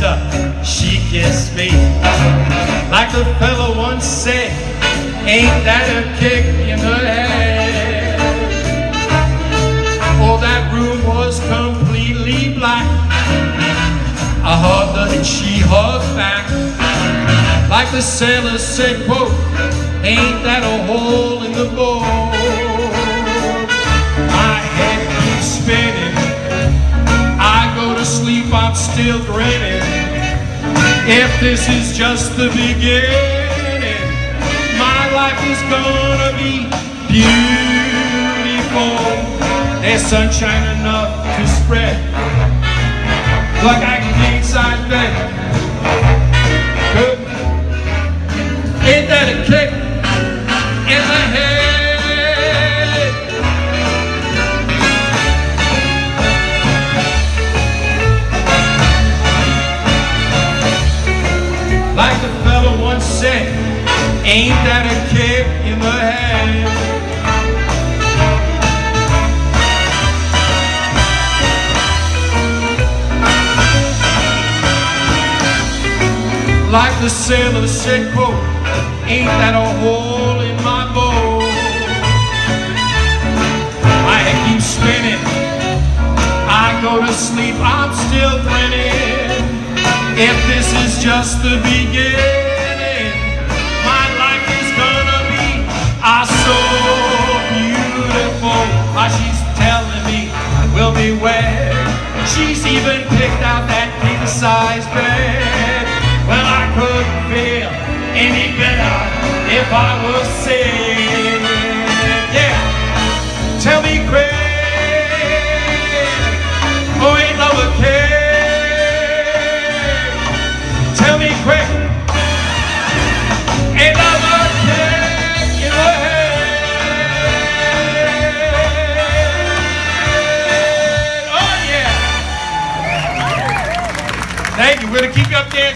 sister, she kissed me. Like the fellow once said, ain't that a kick in the head? Oh, that room was completely black. I hugged her and she hugged back. Like the sailor said, quote, ain't that a hole in the boat? My head keeps spinning. I go to sleep, I'm still grinning. If this is just the beginning, my life is gonna be beautiful. There's sunshine enough to spread, like I can be inside bed. Good. Ain't that a kick in the head? Like the fellow once said, ain't that a kick in the head? Like the sailor said, quote, ain't that a hole in my boat? My head keeps spinning. I go to sleep, I'm still grinning. If this is just the beginning, my life is gonna be so beautiful. She's telling me we'll be wed. She's even picked out that king-size bed. Well, I couldn't feel any better if I was sick. Yeah, tell me quick. Oh, ain't love a kick? Tell me quick. Ain't love a kick in the head? Oh, yeah. Thank you. We're going to keep you up dancing.